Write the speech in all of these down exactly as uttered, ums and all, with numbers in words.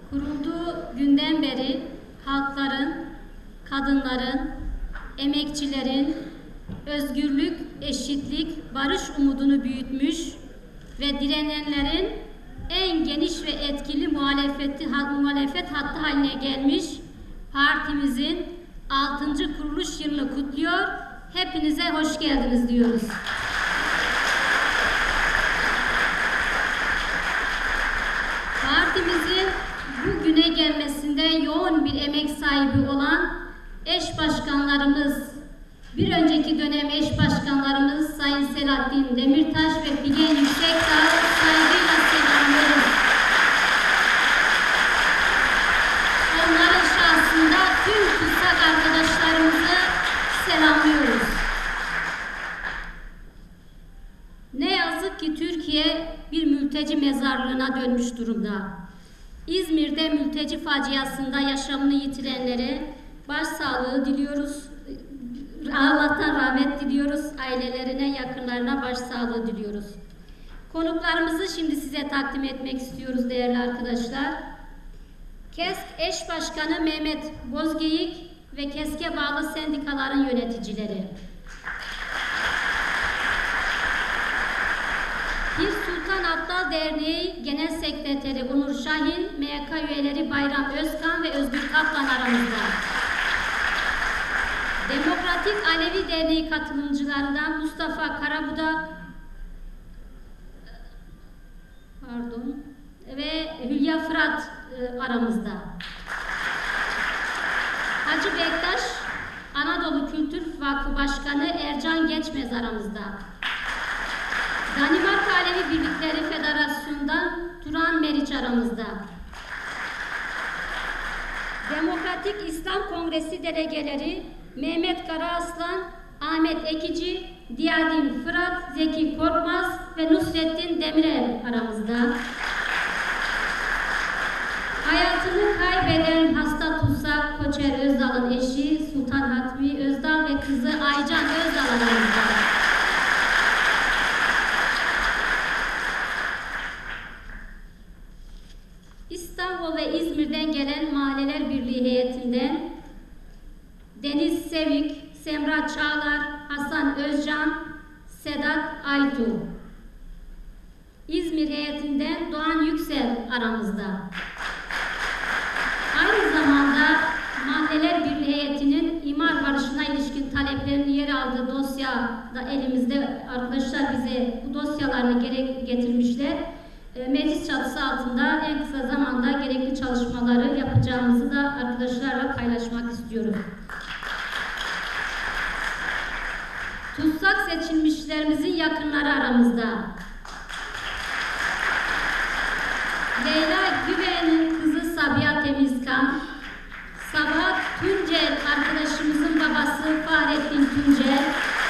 kurulduğu günden beri halkların, kadınların, emekçilerin özgürlük, eşitlik, barış umudunu büyütmüş ve direnenlerin en geniş ve etkili muhalefeti, muhalefet hattı haline gelmiş partimizin altıncı kuruluş yılını kutluyor. Hepinize hoş geldiniz diyoruz. Partimizin bugüne gelmesinde yoğun bir emek sahibi olan eş başkanlarımız, bir önceki dönem eş başkanlarımız Sayın Selahattin Demirtaş ve Figen Yüksekdağ saygıyla selamlıyoruz. Onların şahsında tüm tutsak arkadaşlarımızı selamlıyoruz. Ne yazık ki Türkiye bir mülteci mezarlığına dönmüş durumda. İzmir'de mülteci faciasında yaşamını yitirenlere başsağlığı diliyoruz. Allah'tan rahmet diliyoruz. Ailelerine, yakınlarına başsağlığı diliyoruz. Konuklarımızı şimdi size takdim etmek istiyoruz değerli arkadaşlar. KESK eş başkanı Mehmet Bozgeyik ve KESK'e bağlı sendikaların yöneticileri. Pir Sultan Abdal Derneği Genel Sekreteri Onur Şahin, M Y K üyeleri Bayram Özkan ve Özgür Kaplan aramızda. Demokratik Alevi Derneği katılımcılarından Mustafa Karabudak pardon ve Hülya Fırat e, aramızda. Hacı Bektaş Anadolu Kültür Vakfı Başkanı Ercan Geçmez aramızda. Danimarka Alevi Birlikleri Federasyonu'ndan Turan Meriç aramızda. Demokratik İslam Kongresi delegeleri Mehmet Karaaslan, Ahmet Ekici, Diyadin Fırat, Zeki Korkmaz ve Nusrettin Demirel aramızda. Hayatını kaybeden hasta tutsak Koçer Özdal'ın eşi Sultan Hatmi Özdal ve kızı Aycan Özdal aramızda. İstanbul ve İzmir'den gelen Mahalleler Birliği heyetinden Deniz Sevik, Semra Çağlar, Hasan Özcan, Sedat Aytu. İzmir heyetinden Doğan Yüksel aramızda. Aynı zamanda Mahalleler Birliği heyetinin imar barışına ilişkin taleplerinin yer aldığı dosya da elimizde. Arkadaşlar bize bu dosyalarını gerek getirmişler. Meclis çatısı altında en kısa zamanda gerekli çalışmaları yapacağımızı da arkadaşlarla paylaşmak istiyorum. Tutsak seçilmişlerimizin yakınları aramızda. Leyla Güven'in kızı Sabiha Temizkan, Sabahat Tuncel arkadaşımızın babası Fahrettin Tuncel,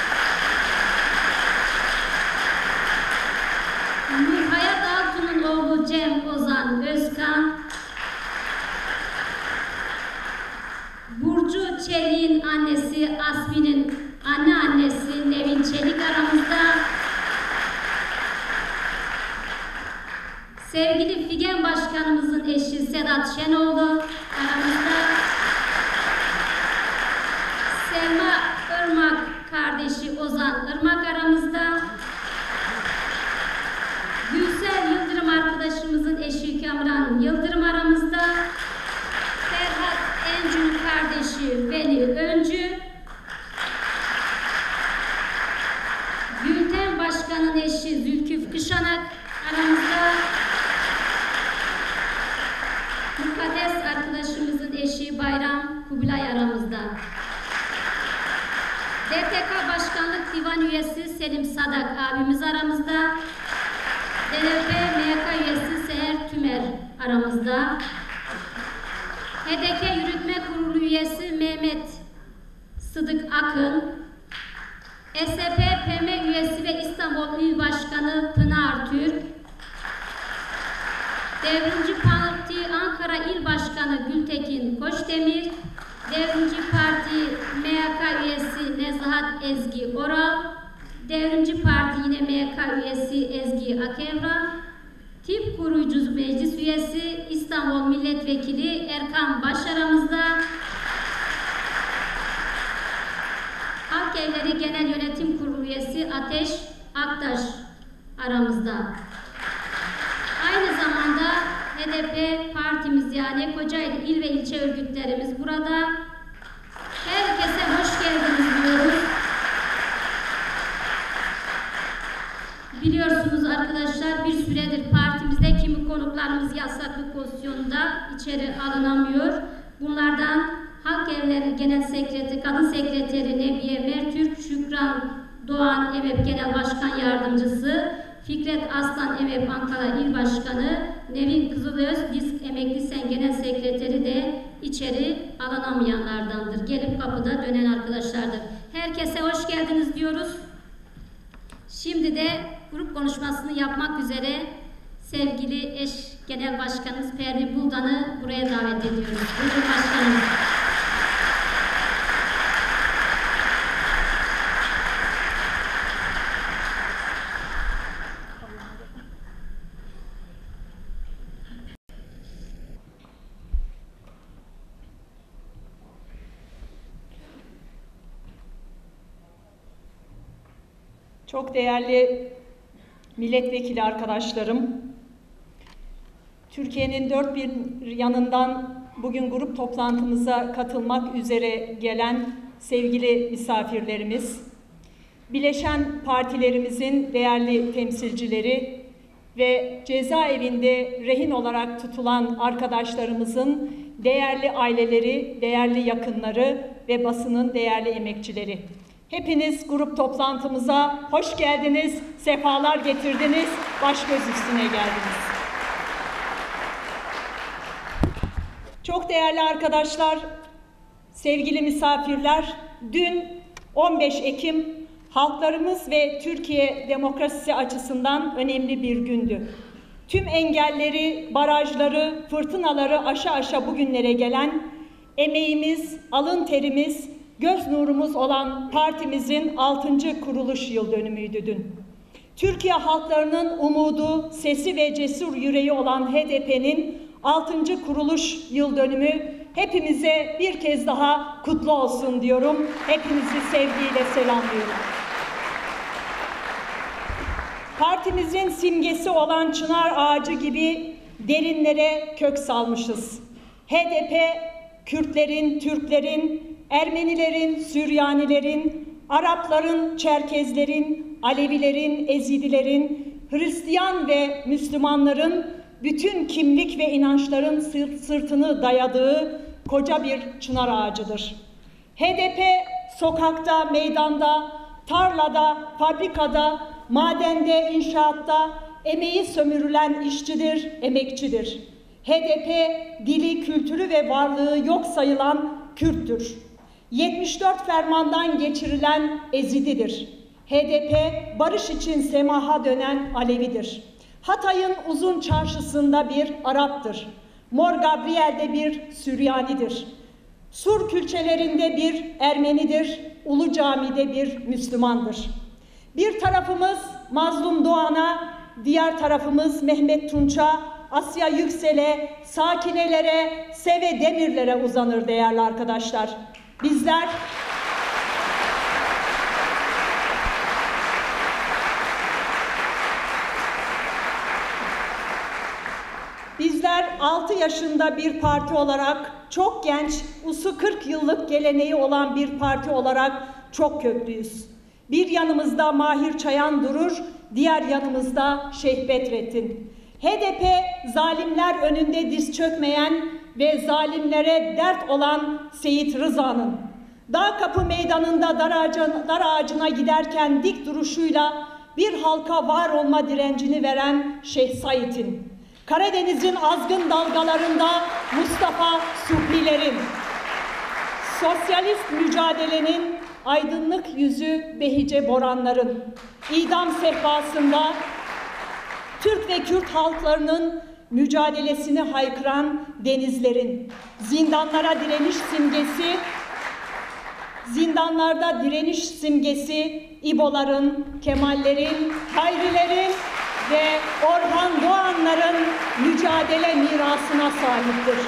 Nurhayat Altun'un oğlu Cem Ozan Özkan, Burcu Çelik'in annesi Asmi'nin anneannesi Nevin Çelik aramızda. Sevgili Figen Başkanımızın eşi Sedat Şenoğlu aramızda. Selma Irmak kardeşi Ozan Irmak aramızda. Gülsel Yıldırım arkadaşımızın eşi Kamran Yıldırım aramızda. Ferhat Encül kardeşi Veli Öncü. Gülten Başkan'ın eşi Zülküf Kışanak aramızda. Mukaddes arkadaşımızın eşi Bayram Kubilay aramızda. D T K Başkanlık Divan Üyesi Selim Sadak abimiz aramızda. D N P M Y K Üyesi Seher Tümer aramızda. H D K Yürütme Kurulu Üyesi Mehmet Sıdık Akın. S P P M Üyesi ve İstanbul İl Başkanı Pınar Türk. Devrimci Parti Ankara İl Başkanı Gültekin Koçdemir. Devrimci Parti M Y K Üyesi Nezahat Ezgi Oral. Devrimci Parti yine M Y K Üyesi Ezgi Akevran. Tip Koruyucu Meclis Üyesi İstanbul İstanbul Milletvekili Erkan Baş aramızda. Halk Evleri Genel Yönetim Kurulu Üyesi Ateş Aktaş aramızda. Aynı zamanda H D P partimiz yani Kocaeli il ve ilçe örgütlerimiz burada. Herkese hoş geldiniz diyoruz. Biliyorsunuz arkadaşlar, bir süredir partimizde kimi konuklarımız yasaklı pozisyonda içeri alınamıyor. Bunlardan Halk Evleri Genel Sekreteri, Kadın Sekreteri Nebiye Mertürk, Şükran Doğan EMEP Genel Başkan Yardımcısı, Fikret Aslan EMEP Ankara İl Başkanı, Nevin Kızılöz Disk Emekli Sen Genel Sekreteri de içeri alınamayanlardandır. Gelip kapıda dönen arkadaşlardır. Herkese hoş geldiniz diyoruz. Şimdi de grup konuşmasını yapmak üzere sevgili eş genel başkanımız Pervin Buldan'ı buraya davet ediyoruz. Buyurun başkanım. Çok değerli milletvekili arkadaşlarım, Türkiye'nin dört bir yanından bugün grup toplantımıza katılmak üzere gelen sevgili misafirlerimiz, bileşen partilerimizin değerli temsilcileri ve cezaevinde rehin olarak tutulan arkadaşlarımızın değerli aileleri, değerli yakınları ve basının değerli emekçileri. Hepiniz grup toplantımıza hoş geldiniz, sefalar getirdiniz, baş göz üstüne geldiniz. Çok değerli arkadaşlar, sevgili misafirler, dün on beş Ekim halklarımız ve Türkiye demokrasisi açısından önemli bir gündü. Tüm engelleri, barajları, fırtınaları aşa aşa bugünlere gelen emeğimiz, alın terimiz, göz nurumuz olan partimizin altıncı kuruluş yıl dönümüydü dün. Türkiye halklarının umudu, sesi ve cesur yüreği olan H D P'nin altıncı kuruluş yıl dönümü hepimize bir kez daha kutlu olsun diyorum. Hepinizi sevgiyle selamlıyorum. Partimizin simgesi olan çınar ağacı gibi derinlere kök salmışız. H D P, Kürtlerin, Türklerin, Ermenilerin, Süryanilerin, Arapların, Çerkezlerin, Alevilerin, Ezidilerin, Hristiyan ve Müslümanların bütün kimlik ve inançların sırtını dayadığı koca bir çınar ağacıdır. H D P sokakta, meydanda, tarlada, fabrikada, madende, inşaatta emeği sömürülen işçidir, emekçidir. H D P dili, kültürü ve varlığı yok sayılan Kürttür. yetmiş dört fermandan geçirilen Ezididir. H D P barış için semaha dönen Alevidir. Hatay'ın uzun çarşısında bir Arap'tır. Mor Gabriel'de bir Süryanidir. Sur külçelerinde bir Ermenidir. Ulu Cami'de bir Müslümandır. Bir tarafımız Mazlum Doğan'a, diğer tarafımız Mehmet Tunç'a, Asya Yüksel'e, Sakinelere, Seve Demirler'e uzanır değerli arkadaşlar. Bizler Bizler altı yaşında bir parti olarak, çok genç, usu kırk yıllık geleneği olan bir parti olarak çok köklüyüz. Bir yanımızda Mahir Çayan durur, diğer yanımızda Şeyh Bedrettin. H D P zalimler önünde diz çökmeyen ve zalimlere dert olan Seyit Rıza'nın, Dağ Kapı Meydanı'nda dar, ağacına, dar ağacına giderken dik duruşuyla bir halka var olma direncini veren Şeyh Said'in, Karadeniz'in azgın dalgalarında Mustafa Suhlilerin, sosyalist mücadelenin aydınlık yüzü Behice Boranların, idam sehpasında Türk ve Kürt halklarının mücadelesini haykıran Denizlerin, zindanlara direniş simgesi, zindanlarda direniş simgesi İboların, Kemallerin, Hayrilerin, ve Orhan Doğanların mücadele mirasına sahiptir.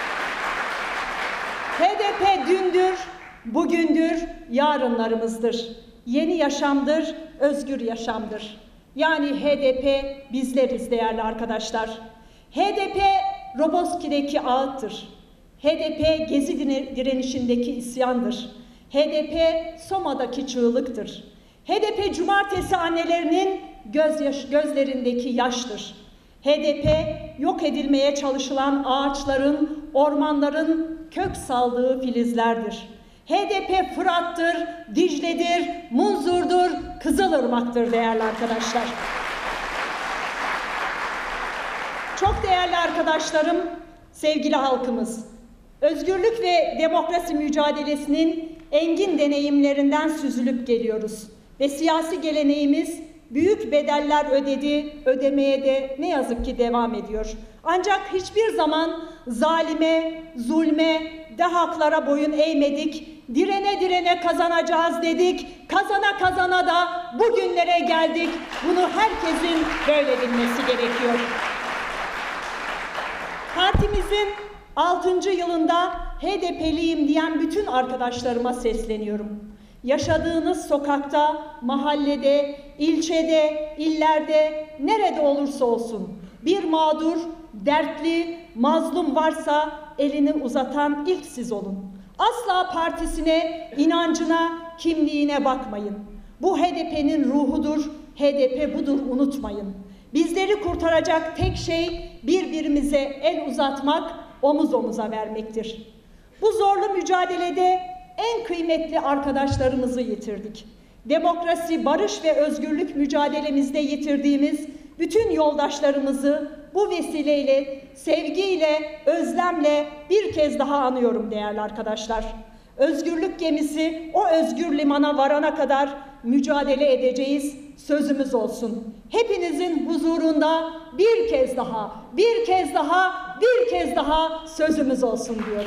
H D P dündür, bugündür, yarınlarımızdır. Yeni yaşamdır, özgür yaşamdır. Yani H D P bizleriz değerli arkadaşlar. H D P Roboski'deki ağıttır. H D P Gezi direnişindeki isyandır. H D P Soma'daki çığlıktır. H D P Cumartesi annelerinin gözyaş, gözlerindeki yaştır. H D P yok edilmeye çalışılan ağaçların, ormanların kök saldığı filizlerdir. H D P Fırat'tır, Dicle'dir, Munzur'dur, Kızılırmak'tır değerli arkadaşlar. Çok değerli arkadaşlarım, sevgili halkımız, özgürlük ve demokrasi mücadelesinin engin deneyimlerinden süzülüp geliyoruz. Ve siyasi geleneğimiz büyük bedeller ödedi, ödemeye de ne yazık ki devam ediyor. Ancak hiçbir zaman zalime, zulme, de haklara boyun eğmedik. Direne direne kazanacağız dedik. Kazana kazana da bugünlere geldik. Bunu herkesin böyle bilmesi gerekiyor. Partimizin altıncı yılında H D P'liyim diyen bütün arkadaşlarıma sesleniyorum. Yaşadığınız sokakta, mahallede, ilçede, illerde, nerede olursa olsun bir mağdur, dertli, mazlum varsa elini uzatan ilk siz olun. Asla partisine, inancına, kimliğine bakmayın. Bu H D P'nin ruhudur, H D P budur, unutmayın. Bizleri kurtaracak tek şey birbirimize el uzatmak, omuz omuza vermektir. Bu zorlu mücadelede en kıymetli arkadaşlarımızı yitirdik. Demokrasi, barış ve özgürlük mücadelemizde yitirdiğimiz bütün yoldaşlarımızı bu vesileyle, sevgiyle, özlemle bir kez daha anıyorum değerli arkadaşlar. Özgürlük gemisi o özgür limana varana kadar mücadele edeceğiz, sözümüz olsun. Hepinizin huzurunda bir kez daha, bir kez daha, bir kez daha sözümüz olsun diyorum.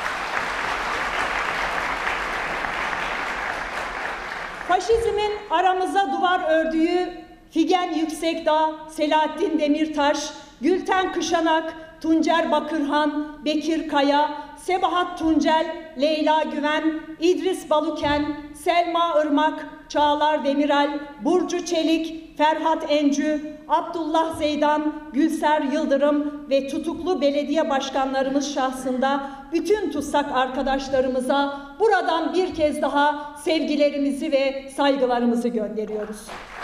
Faşizmin aramıza duvar ördüğü Figen Yüksekdağ, Selahattin Demirtaş, Gülten Kışanak, Tuncer Bakırhan, Bekir Kaya, Sebahat Tuncel, Leyla Güven, İdris Baluken, Selma Irmak, Çağlar Demirel, Burcu Çelik, Ferhat Encü, Abdullah Zeydan, Gülser Yıldırım ve tutuklu belediye başkanlarımız şahsında bütün tutsak arkadaşlarımıza buradan bir kez daha sevgilerimizi ve saygılarımızı gönderiyoruz.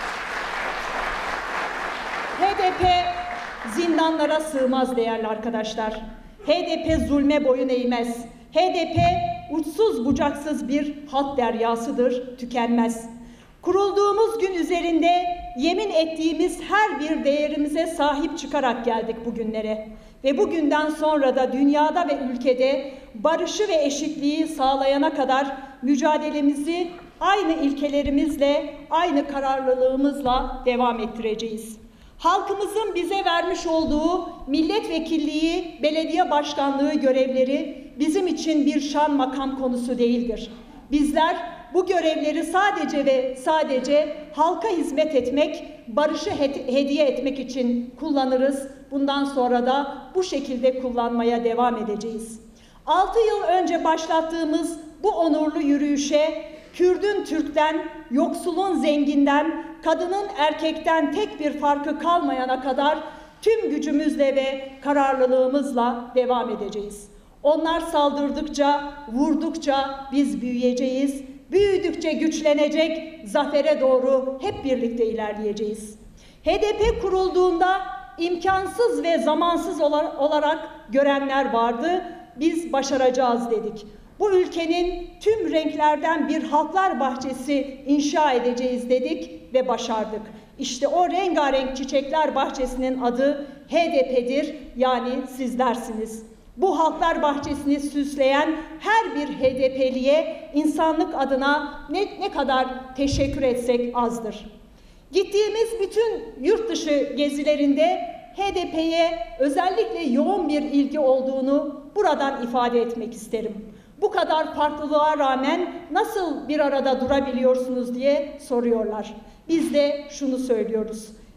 H D P zindanlara sığmaz değerli arkadaşlar. H D P zulme boyun eğmez. H D P uçsuz bucaksız bir halk deryasıdır, tükenmez. Kurulduğumuz gün üzerinde yemin ettiğimiz her bir değerimize sahip çıkarak geldik bugünlere. Ve bugünden sonra da dünyada ve ülkede barışı ve eşitliği sağlayana kadar mücadelemizi aynı ilkelerimizle, aynı kararlılığımızla devam ettireceğiz. Halkımızın bize vermiş olduğu milletvekilliği, belediye başkanlığı görevleri bizim için bir şan makam konusu değildir. Bizler bu görevleri sadece ve sadece halka hizmet etmek, barışı hediye etmek için kullanırız. Bundan sonra da bu şekilde kullanmaya devam edeceğiz. Altı yıl önce başlattığımız bu onurlu yürüyüşe Kürdün Türk'ten, yoksulun zenginden, kadının erkekten tek bir farkı kalmayana kadar tüm gücümüzle ve kararlılığımızla devam edeceğiz. Onlar saldırdıkça, vurdukça biz büyüyeceğiz. Büyüdükçe güçlenecek, zafere doğru hep birlikte ilerleyeceğiz. H D P kurulduğunda imkansız ve zamansız olarak görenler vardı. Biz başaracağız dedik. Bu ülkenin tüm renklerden bir halklar bahçesi inşa edeceğiz dedik ve başardık. İşte o rengarenk çiçekler bahçesinin adı H D P'dir, yani sizlersiniz. Bu halklar bahçesini süsleyen her bir H D P'liye insanlık adına ne, ne kadar teşekkür etsek azdır. Gittiğimiz bütün yurt dışı gezilerinde H D P'ye özellikle yoğun bir ilgi olduğunu buradan ifade etmek isterim. Bu kadar farklılığa rağmen nasıl bir arada durabiliyorsunuz diye soruyorlar. Biz de şunu söylüyoruz.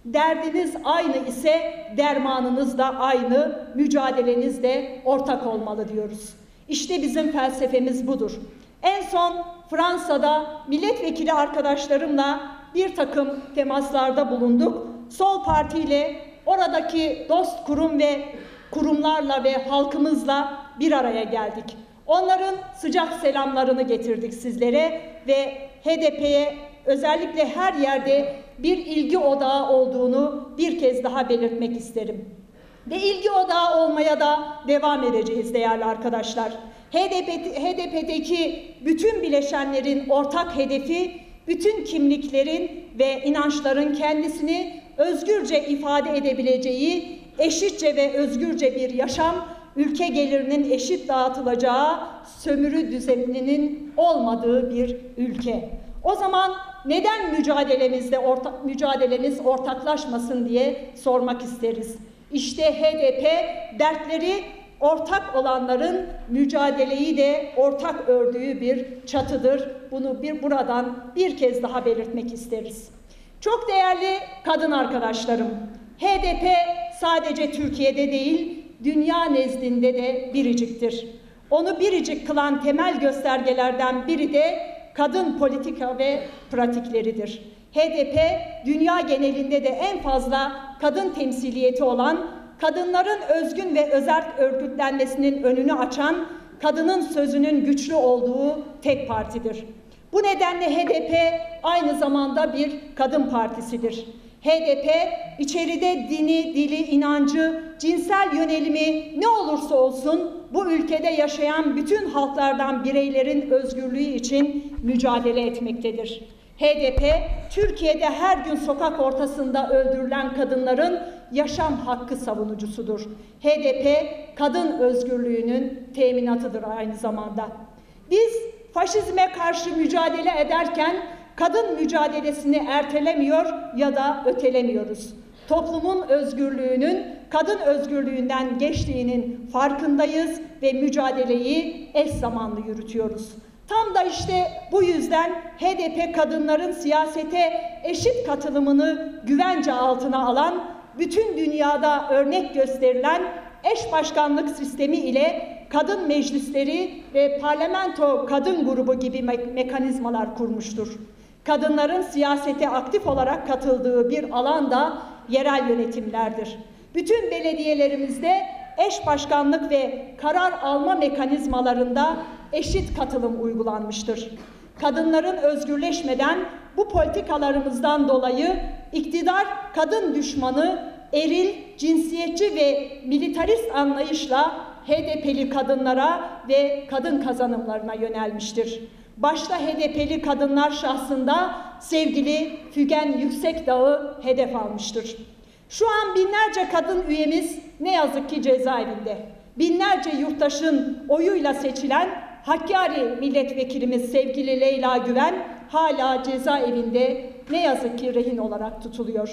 Derdiniz aynı ise dermanınız da aynı, mücadeleniz de ortak olmalı diyoruz. İşte bizim felsefemiz budur. En son Fransa'da milletvekili arkadaşlarımla bir takım temaslarda bulunduk. Sol Parti ile oradaki dost kurum ve kurumlarla ve halkımızla bir araya geldik. Onların sıcak selamlarını getirdik sizlere ve H D P'ye özellikle her yerde bir ilgi odağı olduğunu bir kez daha belirtmek isterim. Ve ilgi odağı olmaya da devam edeceğiz değerli arkadaşlar. H D P, H D P'deki bütün bileşenlerin ortak hedefi, bütün kimliklerin ve inançların kendisini özgürce ifade edebileceği, eşitçe ve özgürce bir yaşam, ülke gelirinin eşit dağıtılacağı, sömürü düzeninin olmadığı bir ülke. O zaman neden mücadelemizde orta, mücadelemiz ortaklaşmasın diye sormak isteriz. İşte H D P dertleri ortak olanların mücadeleyi de ortak ördüğü bir çatıdır. Bunu bir buradan bir kez daha belirtmek isteriz. Çok değerli kadın arkadaşlarım, H D P sadece Türkiye'de değil, dünya nezdinde de biriciktir. Onu biricik kılan temel göstergelerden biri de kadın politika ve pratikleridir. H D P, dünya genelinde de en fazla kadın temsiliyeti olan, kadınların özgün ve özerk örgütlenmesinin önünü açan, kadının sözünün güçlü olduğu tek partidir. Bu nedenle H D P aynı zamanda bir kadın partisidir. H D P, içeride dini, dili, inancı, cinsel yönelimi ne olursa olsun bu ülkede yaşayan bütün halklardan bireylerin özgürlüğü için mücadele etmektedir. H D P, Türkiye'de her gün sokak ortasında öldürülen kadınların yaşam hakkı savunucusudur. H D P, kadın özgürlüğünün teminatıdır aynı zamanda. Biz faşizme karşı mücadele ederken kadın mücadelesini ertelemiyor ya da ötelemiyoruz. Toplumun özgürlüğünün kadın özgürlüğünden geçtiğinin farkındayız ve mücadeleyi eş zamanlı yürütüyoruz. Tam da işte bu yüzden H D P kadınların siyasete eşit katılımını güvence altına alan, bütün dünyada örnek gösterilen eş başkanlık sistemi ile kadın meclisleri ve parlamento kadın grubu gibi me- mekanizmalar kurmuştur. Kadınların siyasete aktif olarak katıldığı bir alan da yerel yönetimlerdir. Bütün belediyelerimizde eş başkanlık ve karar alma mekanizmalarında eşit katılım uygulanmıştır. Kadınların özgürleşmeden bu politikalarımızdan dolayı iktidar kadın düşmanı, eril, cinsiyetçi ve militarist anlayışla H D P'li kadınlara ve kadın kazanımlarına yönelmiştir. Başta H D P'li kadınlar şahsında sevgili Fügen Yüksekdağ'ı hedef almıştır. Şu an binlerce kadın üyemiz ne yazık ki cezaevinde. Binlerce yurttaşın oyuyla seçilen Hakkari milletvekilimiz sevgili Leyla Güven hala cezaevinde ne yazık ki rehin olarak tutuluyor.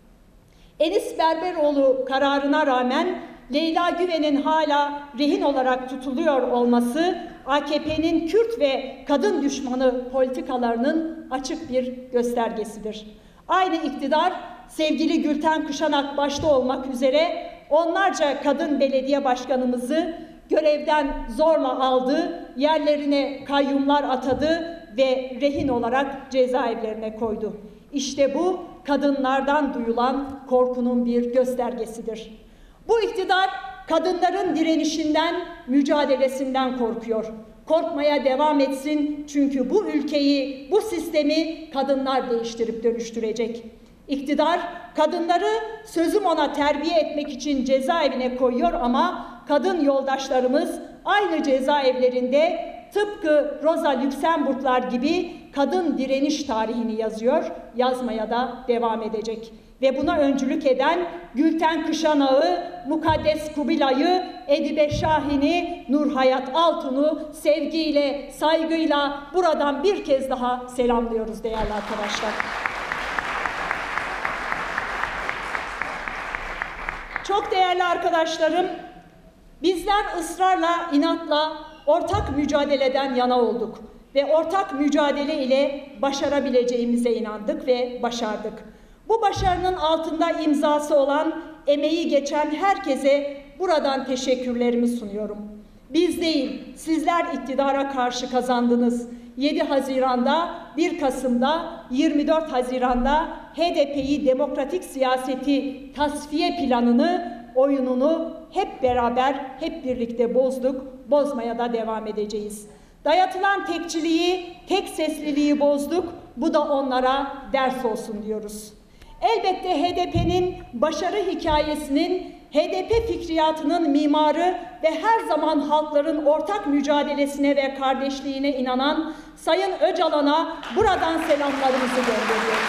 Enis Berberoğlu kararına rağmen Leyla Güven'in hala rehin olarak tutuluyor olması A K P'nin Kürt ve kadın düşmanı politikalarının açık bir göstergesidir. Aynı iktidar sevgili Gülten Kışanak başta olmak üzere onlarca kadın belediye başkanımızı görevden zorla aldı, yerlerine kayyumlar atadı ve rehin olarak cezaevlerine koydu. İşte bu kadınlardan duyulan korkunun bir göstergesidir. Bu iktidar kadınların direnişinden, mücadelesinden korkuyor. Korkmaya devam etsin çünkü bu ülkeyi, bu sistemi kadınlar değiştirip dönüştürecek. İktidar kadınları sözüm ona terbiye etmek için cezaevine koyuyor ama kadın yoldaşlarımız aynı cezaevlerinde tıpkı Rosa Luxemburglar gibi kadın direniş tarihini yazıyor, yazmaya da devam edecek. Ve buna öncülük eden Gülten Kışanak'ı, Mukaddes Kubilay'ı, Edibe Şahin'i, Nurhayat Altun'u sevgiyle, saygıyla buradan bir kez daha selamlıyoruz değerli arkadaşlar. Çok değerli arkadaşlarım, bizler ısrarla, inatla ortak mücadeleden yana olduk ve ortak mücadele ile başarabileceğimize inandık ve başardık. Bu başarının altında imzası olan, emeği geçen herkese buradan teşekkürlerimi sunuyorum. Biz değil, sizler iktidara karşı kazandınız. yedi Haziran'da, bir Kasım'da, yirmi dört Haziran'da H D P'yi demokratik siyaseti tasfiye planını, oyununu hep beraber, hep birlikte bozduk, bozmaya da devam edeceğiz. Dayatılan tekçiliği, tek sesliliği bozduk, bu da onlara ders olsun diyoruz. Elbette H D P'nin başarı hikayesinin, H D P fikriyatının mimarı ve her zaman halkların ortak mücadelesine ve kardeşliğine inanan Sayın Öcalan'a buradan selamlarımızı gönderiyoruz.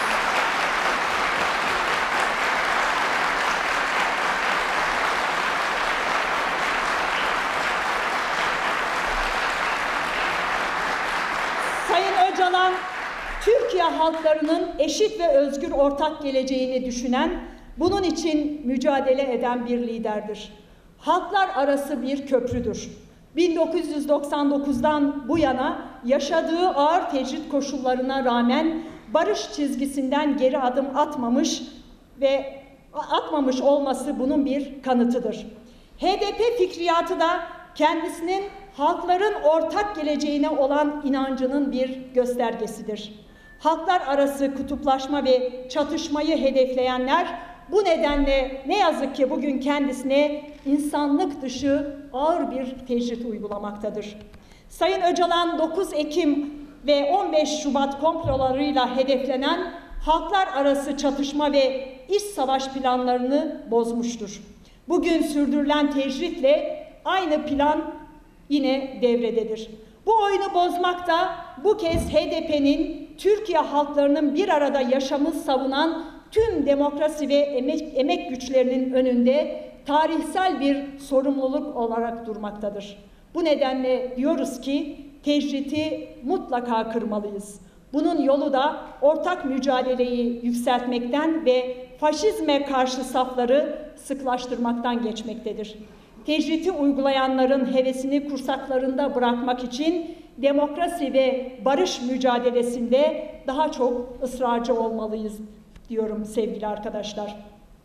Sayın Öcalan, Türkiye halklarının eşit ve özgür ortak geleceğini düşünen, bunun için mücadele eden bir liderdir. Halklar arası bir köprüdür. bin dokuz yüz doksan dokuz'dan bu yana yaşadığı ağır tecrit koşullarına rağmen barış çizgisinden geri adım atmamış ve atmamış olması bunun bir kanıtıdır. H D P fikriyatı da kendisinin halkların ortak geleceğine olan inancının bir göstergesidir. Halklar arası kutuplaşma ve çatışmayı hedefleyenler bu nedenle ne yazık ki bugün kendisine insanlık dışı ağır bir tecrit uygulamaktadır. Sayın Öcalan dokuz Ekim ve on beş Şubat komplolarıyla hedeflenen halklar arası çatışma ve iç savaş planlarını bozmuştur. Bugün sürdürülen tecritle aynı plan yine devrededir. Bu oyunu bozmak da bu kez H D P'nin Türkiye halklarının bir arada yaşamı savunan tüm demokrasi ve emek, emek güçlerinin önünde tarihsel bir sorumluluk olarak durmaktadır. Bu nedenle diyoruz ki tecriti mutlaka kırmalıyız. Bunun yolu da ortak mücadeleyi yükseltmekten ve faşizme karşı safları sıklaştırmaktan geçmektedir. Tecriti uygulayanların hevesini kursaklarında bırakmak için demokrasi ve barış mücadelesinde daha çok ısrarcı olmalıyız diyorum sevgili arkadaşlar.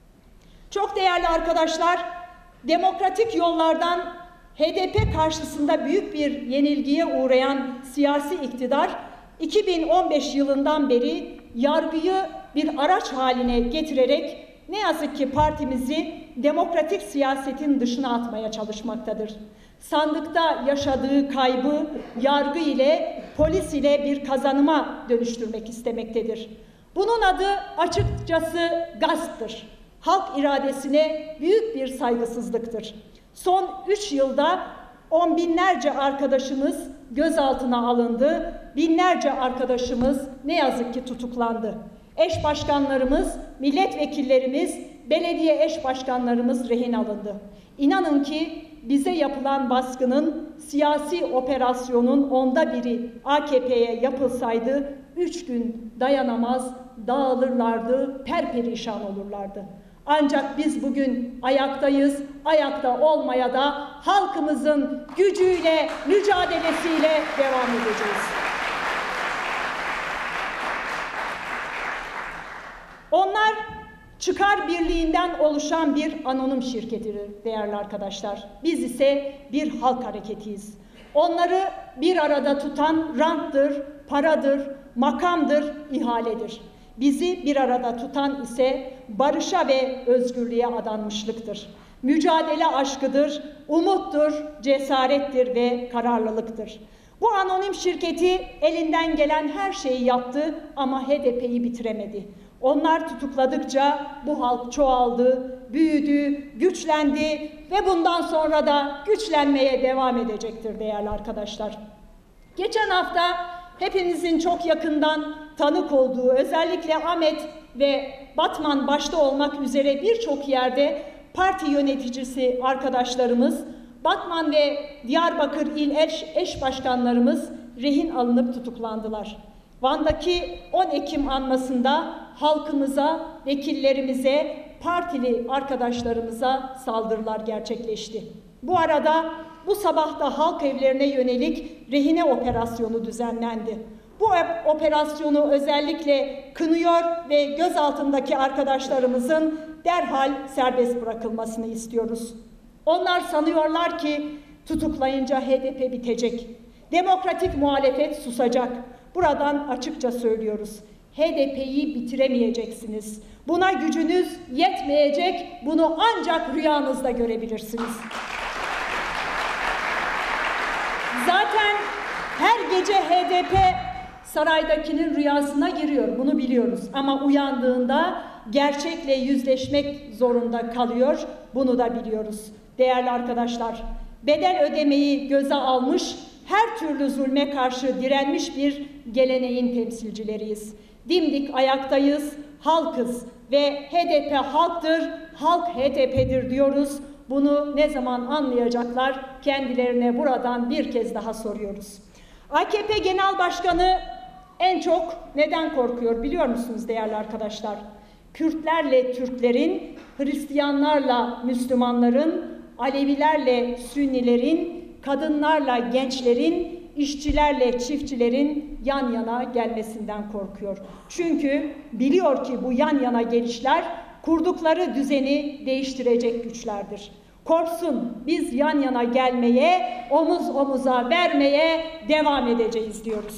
Çok değerli arkadaşlar, demokratik yollardan H D P karşısında büyük bir yenilgiye uğrayan siyasi iktidar iki bin on beş yılından beri yargıyı bir araç haline getirerek ne yazık ki partimizi demokratik siyasetin dışına atmaya çalışmaktadır. Sandıkta yaşadığı kaybı yargı ile, polis ile bir kazanıma dönüştürmek istemektedir. Bunun adı açıkçası gasptır. Halk iradesine büyük bir saygısızlıktır. Son üç yılda on binlerce arkadaşımız gözaltına alındı, binlerce arkadaşımız ne yazık ki tutuklandı. Eş başkanlarımız, milletvekillerimiz, belediye eş başkanlarımız rehin alındı. İnanın ki bize yapılan baskının, siyasi operasyonun onda biri A K P'ye yapılsaydı üç gün dayanamaz, dağılırlardı, perperişan olurlardı. Ancak biz bugün ayaktayız, ayakta olmaya da halkımızın gücüyle, mücadelesiyle devam edeceğiz. Onlar çıkar birliğinden oluşan bir anonim şirketidir değerli arkadaşlar. Biz ise bir halk hareketiyiz. Onları bir arada tutan ranttır, paradır, makamdır, ihaledir. Bizi bir arada tutan ise barışa ve özgürlüğe adanmışlıktır. Mücadele aşkıdır, umuttur, cesarettir ve kararlılıktır. Bu anonim şirketi elinden gelen her şeyi yaptı ama H D P'yi bitiremedi. Onlar tutukladıkça bu halk çoğaldı, büyüdü, güçlendi ve bundan sonra da güçlenmeye devam edecektir değerli arkadaşlar. Geçen hafta hepinizin çok yakından tanık olduğu, özellikle Ahmet ve Batman başta olmak üzere birçok yerde parti yöneticisi arkadaşlarımız, Batman ve Diyarbakır il eş, eş başkanlarımız rehin alınıp tutuklandılar. Van'daki on Ekim anmasında halkımıza, vekillerimize, partili arkadaşlarımıza saldırılar gerçekleşti. Bu arada bu sabah da halk evlerine yönelik rehine operasyonu düzenlendi. bu operasyonu özellikle kınıyor ve gözaltındaki arkadaşlarımızın derhal serbest bırakılmasını istiyoruz. Onlar sanıyorlar ki tutuklayınca H D P bitecek. Demokratik muhalefet susacak. Buradan açıkça söylüyoruz. H D P'yi bitiremeyeceksiniz. Buna gücünüz yetmeyecek. Bunu ancak rüyanızda görebilirsiniz. Zaten her gece H D P saraydakinin rüyasına giriyor. Bunu biliyoruz. Ama uyandığında gerçekle yüzleşmek zorunda kalıyor. Bunu da biliyoruz. Değerli arkadaşlar, bedel ödemeyi göze almış, her türlü zulme karşı direnmiş bir geleneğin temsilcileriyiz. Dimdik ayaktayız, halkız ve H D P halktır, halk H D P'dir diyoruz. Bunu ne zaman anlayacaklar? Kendilerine buradan bir kez daha soruyoruz. A K P Genel Başkanı en çok neden korkuyor biliyor musunuz değerli arkadaşlar? Kürtlerle Türklerin, Hristiyanlarla Müslümanların, Alevilerle Sünnilerin, kadınlarla gençlerin, işçilerle çiftçilerin yan yana gelmesinden korkuyor. Çünkü biliyor ki bu yan yana gelişler kurdukları düzeni değiştirecek güçlerdir. Korksun, biz yan yana gelmeye, omuz omuza vermeye devam edeceğiz diyoruz.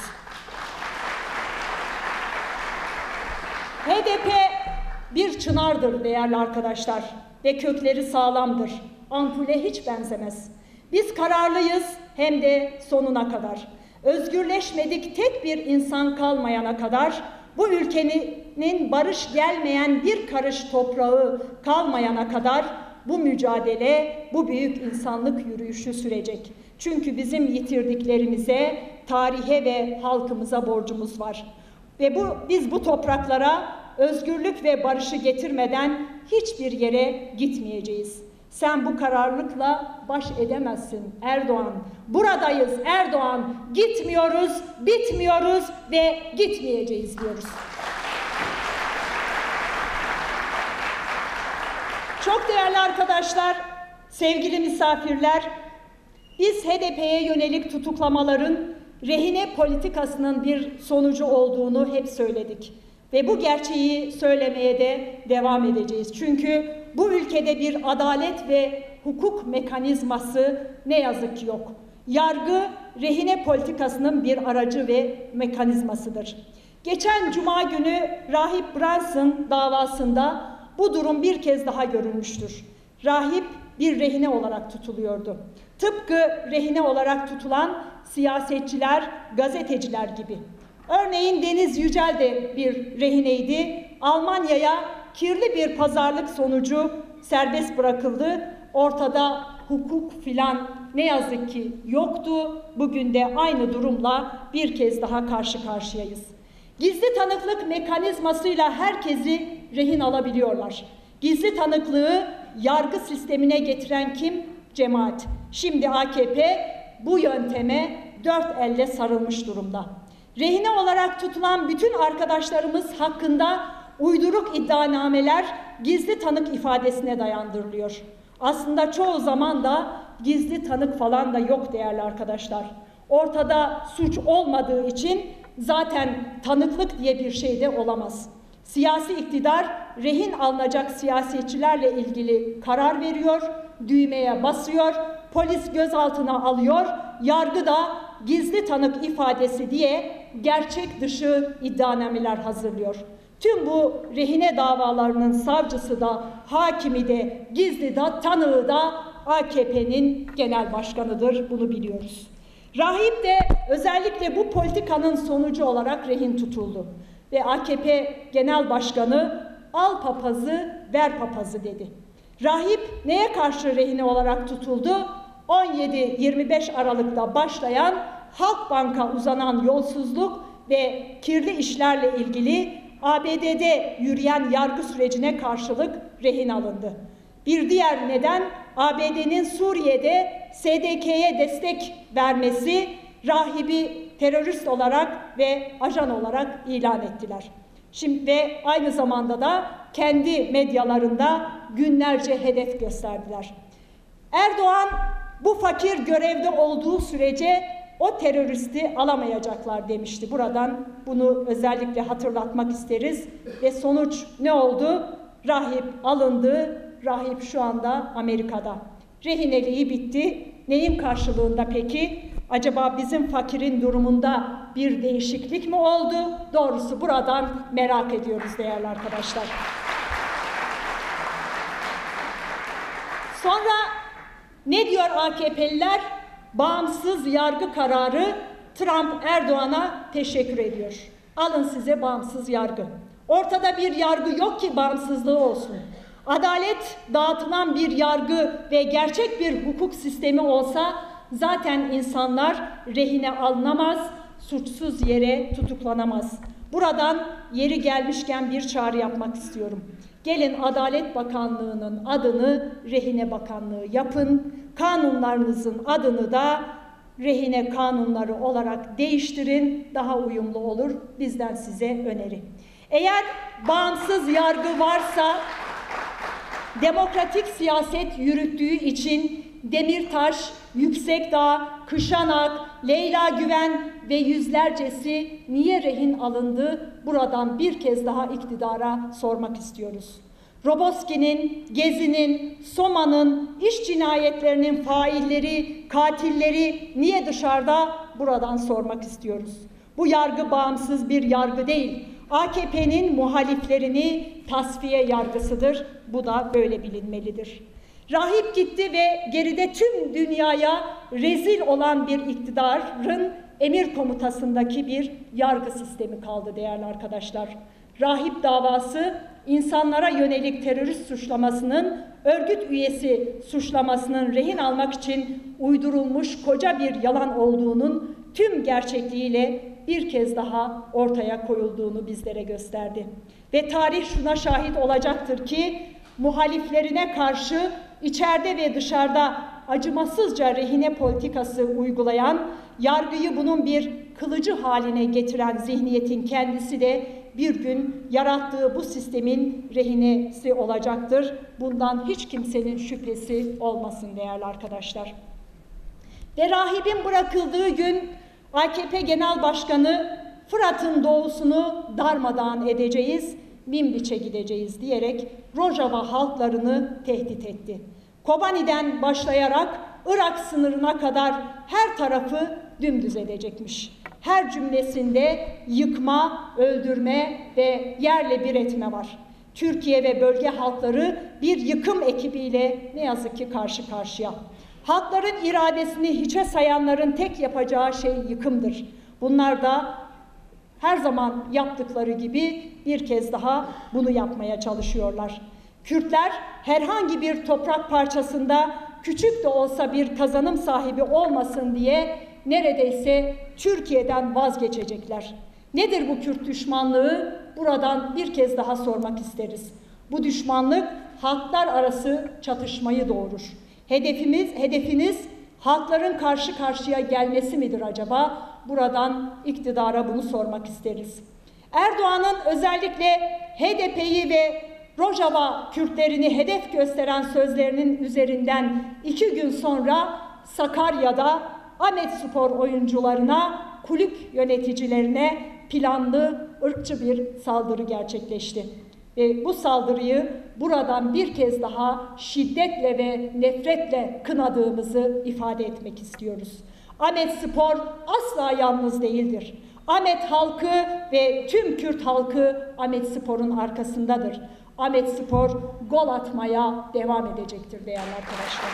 H D P bir çınardır değerli arkadaşlar ve kökleri sağlamdır. Ampule hiç benzemez. Biz kararlıyız hem de sonuna kadar. Özgürleşmedik tek bir insan kalmayana kadar, bu ülkenin barış gelmeyen bir karış toprağı kalmayana kadar bu mücadele, bu büyük insanlık yürüyüşü sürecek. Çünkü bizim yitirdiklerimize, tarihe ve halkımıza borcumuz var. Ve bu, biz bu topraklara özgürlük ve barışı getirmeden hiçbir yere gitmeyeceğiz. Sen bu kararlılıkla baş edemezsin Erdoğan. Buradayız Erdoğan. Gitmiyoruz, bitmiyoruz ve gitmeyeceğiz diyoruz. Çok değerli arkadaşlar, sevgili misafirler, biz H D P'ye yönelik tutuklamaların rehine politikasının bir sonucu olduğunu hep söyledik. Ve bu gerçeği söylemeye de devam edeceğiz. Çünkü bu ülkede bir adalet ve hukuk mekanizması ne yazık ki yok. Yargı, rehine politikasının bir aracı ve mekanizmasıdır. Geçen Cuma günü Rahip Brunson davasında bu durum bir kez daha görülmüştür. Rahip bir rehine olarak tutuluyordu. Tıpkı rehine olarak tutulan siyasetçiler, gazeteciler gibi. Örneğin Deniz Yücel de bir rehineydi. Almanya'ya kirli bir pazarlık sonucu serbest bırakıldı. Ortada hukuk filan ne yazık ki yoktu. Bugün de aynı durumla bir kez daha karşı karşıyayız. Gizli tanıklık mekanizmasıyla herkesi rehin alabiliyorlar. Gizli tanıklığı yargı sistemine getiren kim? Cemaat. Şimdi A K P bu yönteme dört elle sarılmış durumda. Rehine olarak tutulan bütün arkadaşlarımız hakkında uyduruk iddianameler gizli tanık ifadesine dayandırılıyor. Aslında çoğu zaman da gizli tanık falan da yok değerli arkadaşlar. Ortada suç olmadığı için zaten tanıklık diye bir şey de olamaz. Siyasi iktidar rehin alınacak siyasetçilerle ilgili karar veriyor, düğmeye basıyor, polis gözaltına alıyor, yargı da gizli tanık ifadesi diye gerçek dışı iddianameler hazırlıyor. Tüm bu rehine davalarının savcısı da, hakimi de, gizli da, tanığı da A K P'nin genel başkanıdır. Bunu biliyoruz. Rahip de özellikle bu politikanın sonucu olarak rehin tutuldu. Ve A K P genel başkanı al papazı, ver papazı dedi. Rahip neye karşı rehine olarak tutuldu? on yedi yirmi beş Aralık'ta başlayan Halkbank'a uzanan yolsuzluk ve kirli işlerle ilgili A B D'de yürüyen yargı sürecine karşılık rehin alındı. Bir diğer neden A B D'nin Suriye'de S D K'ye destek vermesi, rahibi terörist olarak ve ajan olarak ilan ettiler. Şimdi ve aynı zamanda da kendi medyalarında günlerce hedef gösterdiler. Erdoğan bu fakir görevde olduğu sürece o teröristi alamayacaklar demişti. Buradan bunu özellikle hatırlatmak isteriz. Ve sonuç ne oldu? Rahip alındı. Rahip şu anda Amerika'da. Rehineliği bitti. Neyin karşılığında peki? Acaba bizim fakirin durumunda bir değişiklik mi oldu? Doğrusu buradan merak ediyoruz değerli arkadaşlar. Sonra ne diyor A K P'liler? Bağımsız yargı kararı Trump Erdoğan'a teşekkür ediyor. Alın size bağımsız yargı. Ortada bir yargı yok ki bağımsızlığı olsun. Adalet dağıtılan bir yargı ve gerçek bir hukuk sistemi olsa zaten insanlar rehine alınamaz, suçsuz yere tutuklanamaz. Buradan yeri gelmişken bir çağrı yapmak istiyorum. Gelin Adalet Bakanlığı'nın adını Rehine Bakanlığı yapın. Kanunlarınızın adını da rehine kanunları olarak değiştirin. Daha uyumlu olur. Bizden size öneri. Eğer bağımsız yargı varsa demokratik siyaset yürüttüğü için Demirtaş, Yüksekdağ, Kışanak, Leyla Güven ve yüzlercesi niye rehin alındı? Buradan bir kez daha iktidara sormak istiyoruz. Roboski'nin, Gezi'nin, Soma'nın, iş cinayetlerinin failleri, katilleri niye dışarıda? Buradan sormak istiyoruz. Bu yargı bağımsız bir yargı değil. A K P'nin muhaliflerini tasfiye yargısıdır. Bu da böyle bilinmelidir. Rahip gitti ve geride tüm dünyaya rezil olan bir iktidarın emir komutasındaki bir yargı sistemi kaldı değerli arkadaşlar. Rahip davası insanlara yönelik terörist suçlamasının, örgüt üyesi suçlamasının rehin almak için uydurulmuş koca bir yalan olduğunun tüm gerçekliğiyle bir kez daha ortaya koyulduğunu bizlere gösterdi. Ve tarih şuna şahit olacaktır ki muhaliflerine karşı içeride ve dışarıda acımasızca rehine politikası uygulayan, yargıyı bunun bir kılıcı haline getiren zihniyetin kendisi de bir gün yarattığı bu sistemin rehinesi olacaktır. Bundan hiç kimsenin şüphesi olmasın değerli arkadaşlar. Ve rahibin bırakıldığı gün A K P Genel Başkanı Fırat'ın doğusunu darmadağın edeceğiz, Minbiç'e gideceğiz diyerek Rojava halklarını tehdit etti. Kobani'den başlayarak Irak sınırına kadar her tarafı dümdüz edecekmiş. Her cümlesinde yıkma, öldürme ve yerle bir etme var. Türkiye ve bölge halkları bir yıkım ekibiyle ne yazık ki karşı karşıya. Halkların iradesini hiçe sayanların tek yapacağı şey yıkımdır. Bunlar da her zaman yaptıkları gibi bir kez daha bunu yapmaya çalışıyorlar. Kürtler herhangi bir toprak parçasında küçük de olsa bir kazanım sahibi olmasın diye neredeyse Türkiye'den vazgeçecekler. Nedir bu Kürt düşmanlığı? Buradan bir kez daha sormak isteriz. Bu düşmanlık halklar arası çatışmayı doğurur. Hedefimiz, hedefiniz halkların karşı karşıya gelmesi midir acaba? Buradan iktidara bunu sormak isteriz. Erdoğan'ın özellikle H D P'yi ve Rojava Kürtlerini hedef gösteren sözlerinin üzerinden iki gün sonra Sakarya'da Ahmetspor oyuncularına, kulüp yöneticilerine planlı ırkçı bir saldırı gerçekleşti. Ve bu saldırıyı buradan bir kez daha şiddetle ve nefretle kınadığımızı ifade etmek istiyoruz. Ahmetspor asla yalnız değildir. Ahmet halkı ve tüm Kürt halkı Ahmetspor'un arkasındadır. Ahmetspor gol atmaya devam edecektir değerli arkadaşlar.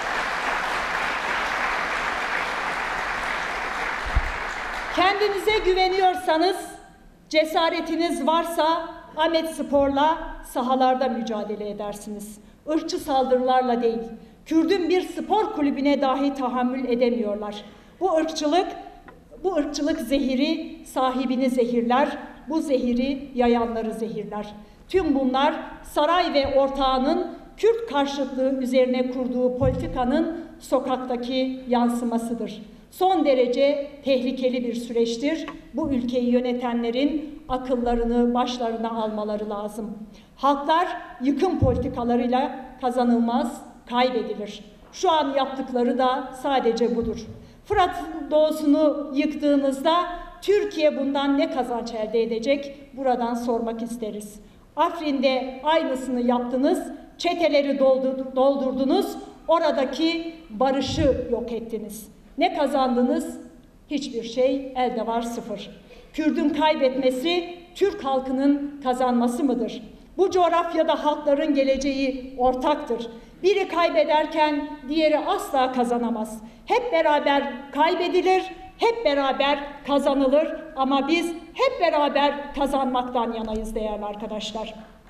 Kendinize güveniyorsanız, cesaretiniz varsa Ahmetspor'la sahalarda mücadele edersiniz. Irkçı saldırılarla değil. Kürt'ün bir spor kulübüne dahi tahammül edemiyorlar. Bu ırkçılık, bu ırkçılık zehiri sahibini zehirler, bu zehiri yayanları zehirler. Tüm bunlar saray ve ortağının Kürt karşıtlığı üzerine kurduğu politikanın sokaktaki yansımasıdır. Son derece tehlikeli bir süreçtir. Bu ülkeyi yönetenlerin akıllarını başlarına almaları lazım. Halklar yıkım politikalarıyla kazanılmaz, kaybedilir. Şu an yaptıkları da sadece budur. Fırat'ın doğusunu yıktığınızda Türkiye bundan ne kazanç elde edecek? Buradan sormak isteriz. Afrin'de aynısını yaptınız, çeteleri doldurdunuz, oradaki barışı yok ettiniz. Ne kazandınız? Hiçbir şey, elde var sıfır. Kürdün kaybetmesi, Türk halkının kazanması mıdır? Bu coğrafyada halkların geleceği ortaktır. Biri kaybederken diğeri asla kazanamaz. Hep beraber kaybedilir, hep beraber kazanılır ama biz hep beraber kazanmaktan yanayız değerli arkadaşlar.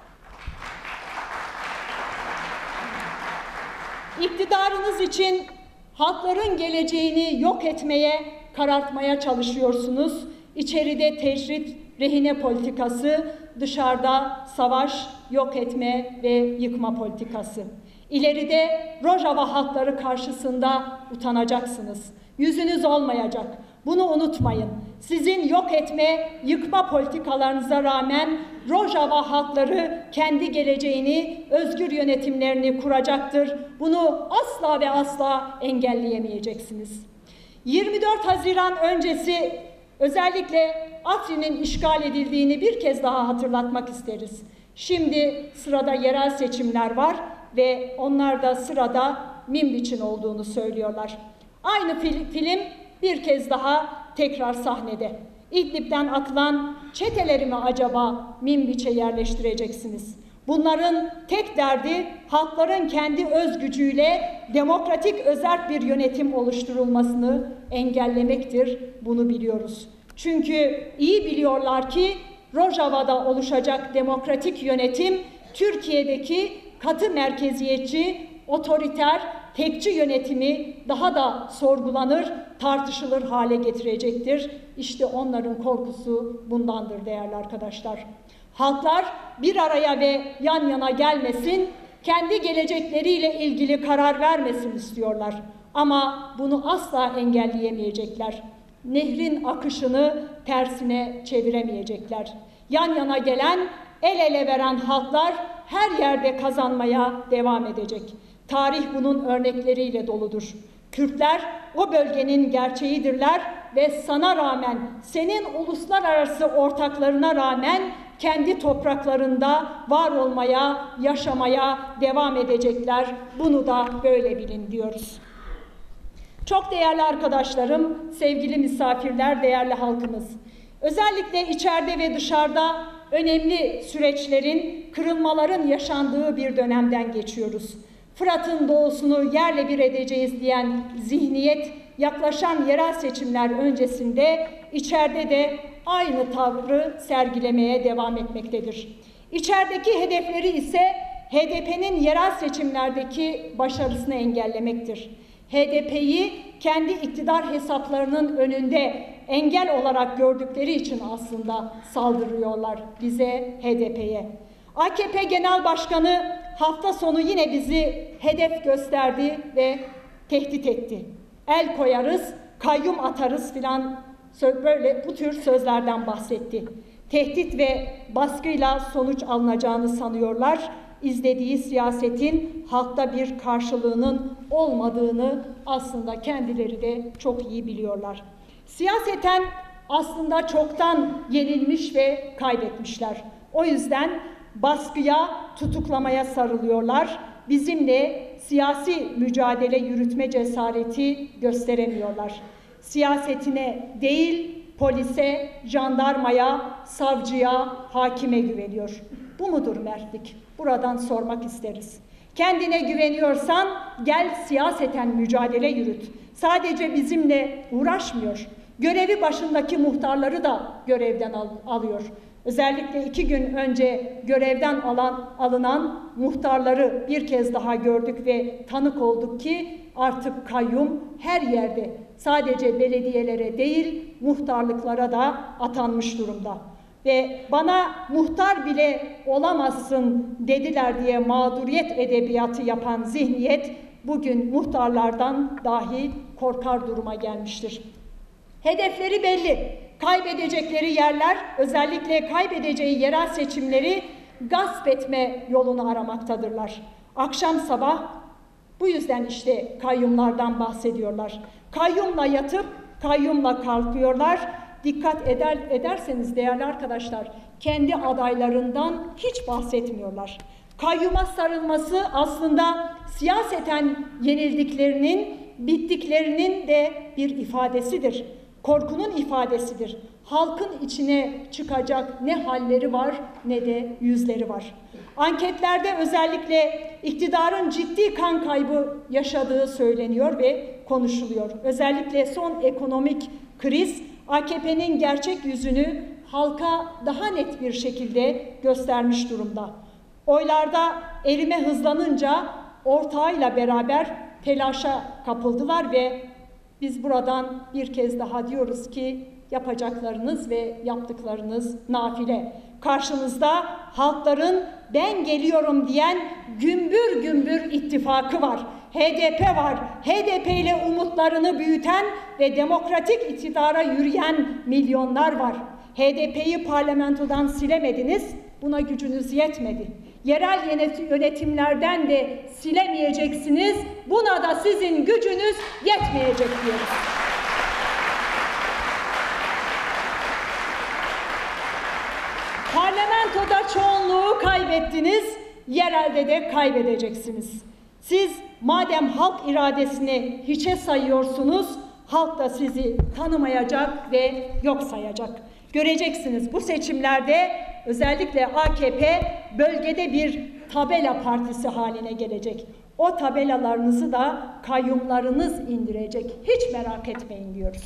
İktidarınız için halkların geleceğini yok etmeye, karartmaya çalışıyorsunuz. İçeride tecrit, rehine politikası, dışarıda savaş, yok etme ve yıkma politikası. İleride Rojava halkları karşısında utanacaksınız. Yüzünüz olmayacak. Bunu unutmayın. Sizin yok etme, yıkma politikalarınıza rağmen Rojava halkları kendi geleceğini, özgür yönetimlerini kuracaktır. Bunu asla ve asla engelleyemeyeceksiniz. yirmi dört Haziran öncesi özellikle Afrin'in işgal edildiğini bir kez daha hatırlatmak isteriz. Şimdi sırada yerel seçimler var ve onlar da sırada Minbiç'in olduğunu söylüyorlar. Aynı fil, film bir kez daha tekrar sahnede. İdlib'den atılan çeteleri mi acaba Minbiç'e yerleştireceksiniz? Bunların tek derdi halkların kendi öz gücüyle demokratik özerk bir yönetim oluşturulmasını engellemektir. Bunu biliyoruz. Çünkü iyi biliyorlar ki Rojava'da oluşacak demokratik yönetim Türkiye'deki katı merkeziyetçi, otoriter, tekçi yönetimi daha da sorgulanır, tartışılır hale getirecektir. İşte onların korkusu bundandır değerli arkadaşlar. Halklar bir araya ve yan yana gelmesin, kendi gelecekleriyle ilgili karar vermesin istiyorlar. Ama bunu asla engelleyemeyecekler. Nehrin akışını tersine çeviremeyecekler. Yan yana gelen, el ele veren halklar her yerde kazanmaya devam edecek. Tarih bunun örnekleriyle doludur. Kürtler o bölgenin gerçeğidirler ve sana rağmen, senin uluslararası ortaklarına rağmen kendi topraklarında var olmaya, yaşamaya devam edecekler. Bunu da böyle bilin diyoruz. Çok değerli arkadaşlarım, sevgili misafirler, değerli halkımız. Özellikle içeride ve dışarıda önemli süreçlerin, kırılmaların yaşandığı bir dönemden geçiyoruz. Fırat'ın doğusunu yerle bir edeceğiz diyen zihniyet, yaklaşan yerel seçimler öncesinde içeride de aynı tavrı sergilemeye devam etmektedir. İçerideki hedefleri ise H D P'nin yerel seçimlerdeki başarısını engellemektir. H D P'yi kendi iktidar hesaplarının önünde engel olarak gördükleri için aslında saldırıyorlar bize, H D P'ye. A K P Genel Başkanı hafta sonu yine bizi hedef gösterdi ve tehdit etti. El koyarız, kayyum atarız filan, böyle bu tür sözlerden bahsetti. Tehdit ve baskıyla sonuç alınacağını sanıyorlar. İzlediği siyasetin halkta bir karşılığının olmadığını aslında kendileri de çok iyi biliyorlar. Siyaseten aslında çoktan yenilmiş ve kaybetmişler. O yüzden baskıya, tutuklamaya sarılıyorlar. Bizimle siyasi mücadele yürütme cesareti gösteremiyorlar. Siyasetine değil, polise, jandarmaya, savcıya, hakime güveniyor. Bu mudur mertlik? Buradan sormak isteriz. Kendine güveniyorsan gel siyaseten mücadele yürüt. Sadece bizimle uğraşmıyor. Görevi başındaki muhtarları da görevden al alıyor. Özellikle iki gün önce görevden alan, alınan muhtarları bir kez daha gördük ve tanık olduk ki artık kayyum her yerde, sadece belediyelere değil muhtarlıklara da atanmış durumda. Ve bana muhtar bile olamazsın dediler diye mağduriyet edebiyatı yapan zihniyet bugün muhtarlardan dahi korkar duruma gelmiştir. Hedefleri belli. Kaybedecekleri yerler, özellikle kaybedeceği yerel seçimleri gasp etme yolunu aramaktadırlar. Akşam sabah bu yüzden işte kayyumlardan bahsediyorlar. Kayyumla yatıp kayyumla kalkıyorlar. Dikkat eder, ederseniz değerli arkadaşlar, kendi adaylarından hiç bahsetmiyorlar. Kayyuma sarılması aslında siyaseten yenildiklerinin, bittiklerinin de bir ifadesidir. Korkunun ifadesidir. Halkın içine çıkacak ne halleri var ne de yüzleri var. Anketlerde özellikle iktidarın ciddi kan kaybı yaşadığı söyleniyor ve konuşuluyor. Özellikle son ekonomik kriz A K P'nin gerçek yüzünü halka daha net bir şekilde göstermiş durumda. Oylarda erime hızlanınca ortağıyla beraber telaşa kapıldılar ve biz buradan bir kez daha diyoruz ki yapacaklarınız ve yaptıklarınız nafile. Karşınızda halkların ben geliyorum diyen gümbür gümbür ittifakı var. H D P var. H D P ile umutlarını büyüten ve demokratik iktidara yürüyen milyonlar var. H D P'yi parlamentodan silemediniz, buna gücünüz yetmedi. Yerel yönetimlerden de silemeyeceksiniz, buna da sizin gücünüz yetmeyecek diyoruz. Parlamentoda çoğunluğu kaybettiniz, yerelde de kaybedeceksiniz. Siz madem halk iradesini hiçe sayıyorsunuz, halk da sizi tanımayacak ve yok sayacak. Göreceksiniz bu seçimlerde özellikle A K P bölgede bir tabela partisi haline gelecek. O tabelalarınızı da kayyumlarınız indirecek. Hiç merak etmeyin diyoruz.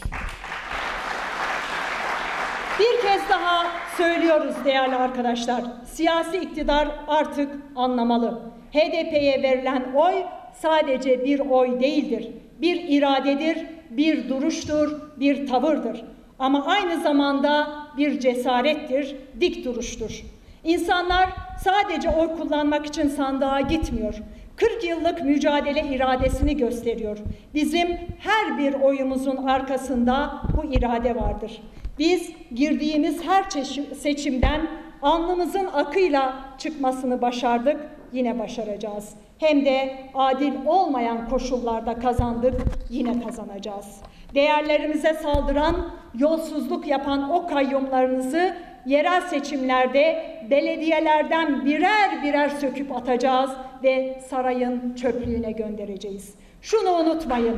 Bir kez daha söylüyoruz değerli arkadaşlar. Siyasi iktidar artık anlamalı. H D P'ye verilen oy sadece bir oy değildir. Bir iradedir, bir duruştur, bir tavırdır. Ama aynı zamanda bir cesarettir, dik duruştur. İnsanlar sadece oy kullanmak için sandığa gitmiyor. kırk yıllık mücadele iradesini gösteriyor. Bizim her bir oyumuzun arkasında bu irade vardır. Biz girdiğimiz her seçimden alnımızın akıyla çıkmasını başardık, yine başaracağız. Hem de adil olmayan koşullarda kazandık, yine kazanacağız. Değerlerimize saldıran, yolsuzluk yapan o kayyumlarınızı yerel seçimlerde belediyelerden birer birer söküp atacağız ve sarayın çöplüğüne göndereceğiz. Şunu unutmayın.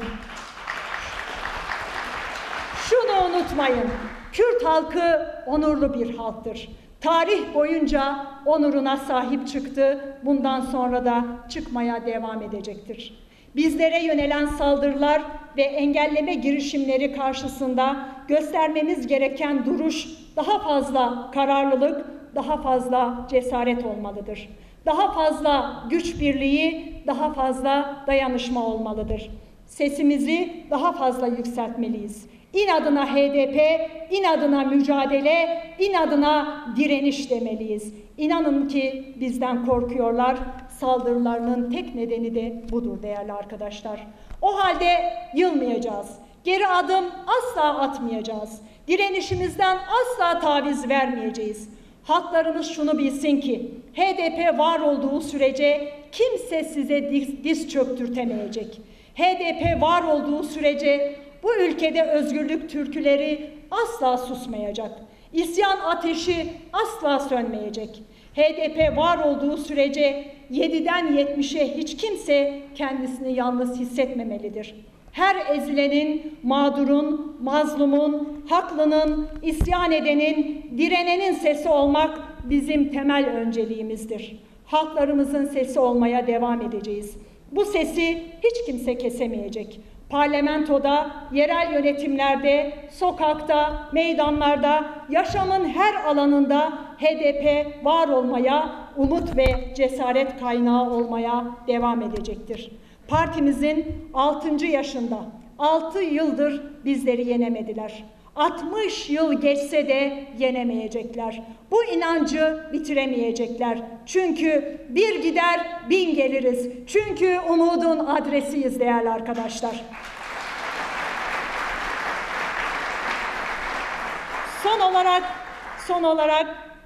Şunu unutmayın. Kürt halkı onurlu bir halktır. Tarih boyunca onuruna sahip çıktı. Bundan sonra da çıkmaya devam edecektir. Bizlere yönelen saldırılar ve engelleme girişimleri karşısında göstermemiz gereken duruş daha fazla kararlılık, daha fazla cesaret olmalıdır. Daha fazla güç birliği, daha fazla dayanışma olmalıdır. Sesimizi daha fazla yükseltmeliyiz. İnadına H D P, inadına mücadele, inadına direniş demeliyiz. İnanın ki bizden korkuyorlar. Saldırılarının tek nedeni de budur değerli arkadaşlar. O halde yılmayacağız. Geri adım asla atmayacağız. Direnişimizden asla taviz vermeyeceğiz. Halklarımız şunu bilsin ki H D P var olduğu sürece kimse size diz, diz çöktürtemeyecek. H D P var olduğu sürece bu ülkede özgürlük türküleri asla susmayacak. İsyan ateşi asla sönmeyecek. H D P var olduğu sürece yediden yetmişe hiç kimse kendisini yalnız hissetmemelidir. Her ezilenin, mağdurun, mazlumun, haklının, isyan edenin, direnenin sesi olmak bizim temel önceliğimizdir. Halklarımızın sesi olmaya devam edeceğiz. Bu sesi hiç kimse kesemeyecek. Parlamentoda, yerel yönetimlerde, sokakta, meydanlarda, yaşamın her alanında H D P var olmaya, umut ve cesaret kaynağı olmaya devam edecektir. Partimizin altıncı yaşında, altı yıldır bizleri yenemediler. altmış yıl geçse de yenemeyecekler. Bu inancı bitiremeyecekler. Çünkü bir gider bin geliriz. Çünkü umudun adresiyiz değerli arkadaşlar. Son olarak, son olarak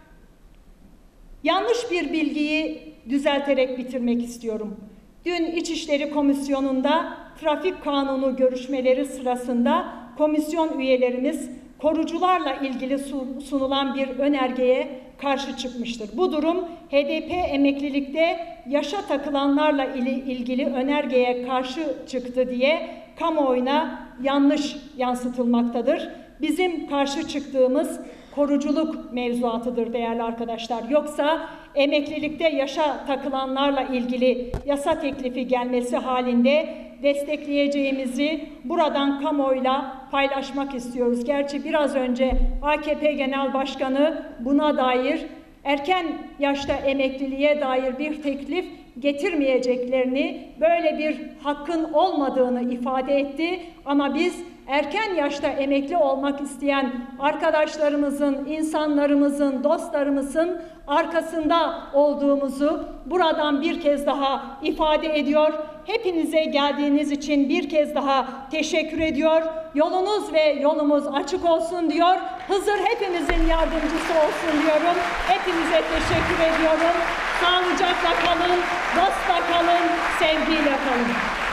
yanlış bir bilgiyi düzelterek bitirmek istiyorum. Dün İçişleri Komisyonu'nda trafik kanunu görüşmeleri sırasında komisyon üyelerimiz korucularla ilgili sunulan bir önergeye karşı çıkmıştır. Bu durum H D P emeklilikte yaşa takılanlarla ilgili önergeye karşı çıktı diye kamuoyuna yanlış yansıtılmaktadır. Bizim karşı çıktığımız koruculuk mevzuatıdır değerli arkadaşlar. Yoksa emeklilikte yaşa takılanlarla ilgili yasa teklifi gelmesi halinde destekleyeceğimizi buradan kamuoyuyla paylaşmak istiyoruz. Gerçi biraz önce A K P Genel Başkanı buna dair erken yaşta emekliliğe dair bir teklif getirmeyeceklerini, böyle bir hakkın olmadığını ifade etti. Ama biz erken yaşta emekli olmak isteyen arkadaşlarımızın, insanlarımızın, dostlarımızın arkasında olduğumuzu buradan bir kez daha ifade ediyor. Hepinize geldiğiniz için bir kez daha teşekkür ediyor. Yolunuz ve yolumuz açık olsun diyor. Hızır hepimizin yardımcısı olsun diyorum. Hepinize teşekkür ediyorum. Sağlıcakla kalın, dostla kalın, sevgiyle kalın.